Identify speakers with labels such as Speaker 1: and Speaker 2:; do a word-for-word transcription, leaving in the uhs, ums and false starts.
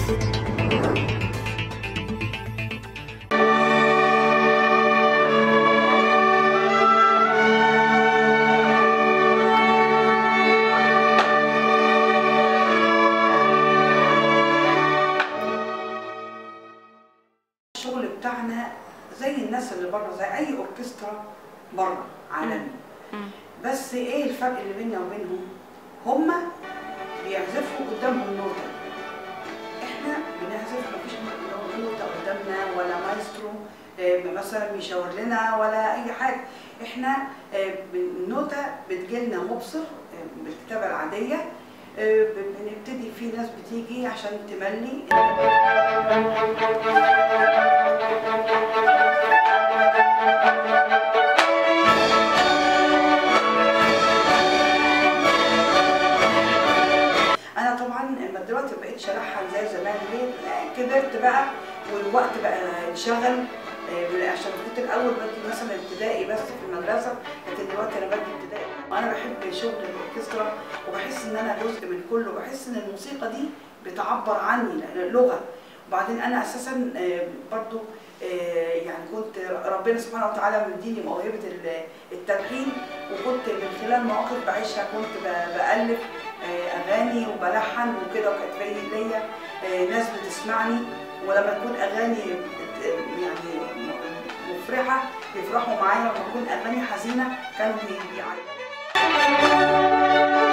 Speaker 1: الشغل بتاعنا زي الناس اللي بره، زي اي اوركسترا بره عالمي. بس ايه الفرق اللي بيننا وبينهم؟ هما بيعزفوا قدامهم نوتة، احنا بنعزف مفيش نوتة قدامنا ولا مايسترو مثلا بيشاور لنا ولا اي حاجه. احنا النوتة بتجيلنا مبصر بالكتابه العاديه، بنبتدي في ناس بتيجي عشان تملي. انا طبعا دلوقتي ما بقتش الحن زي زمان، ليه؟ كبرت بقى والوقت بقى انشغل، عشان كنت الاول بدي مثلا ابتدائي بس في المدرسه، لكن دلوقتي انا بدي ابتدائي. وانا بحب شغل الاوركسترا وبحس ان انا جزء من كله، وبحس ان الموسيقى دي بتعبر عني لغه. وبعدين انا اساسا برضو يعني كنت ربنا سبحانه وتعالى مديني موهبه التلحين، وكنت من خلال مواقف بعيشها كنت بالف اغاني وبلحن وكده، وكانت في ليا ناس بتسمعني، ولما تكون اغاني يعني مفرحه يفرحوا معايا، ولما تكون اغاني حزينه كانوا بيعيطوا.